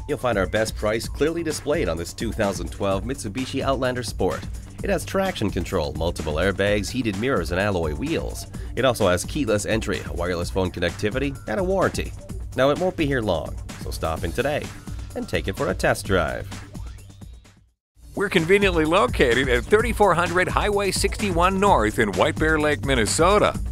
You'll find our best price clearly displayed on this 2012 Mitsubishi Outlander Sport. It has traction control, multiple airbags, heated mirrors, and alloy wheels. It also has keyless entry, wireless phone connectivity, and a warranty. Now, it won't be here long, so stop in today and take it for a test drive. We're conveniently located at 3400 Highway 61 North in White Bear Lake, Minnesota.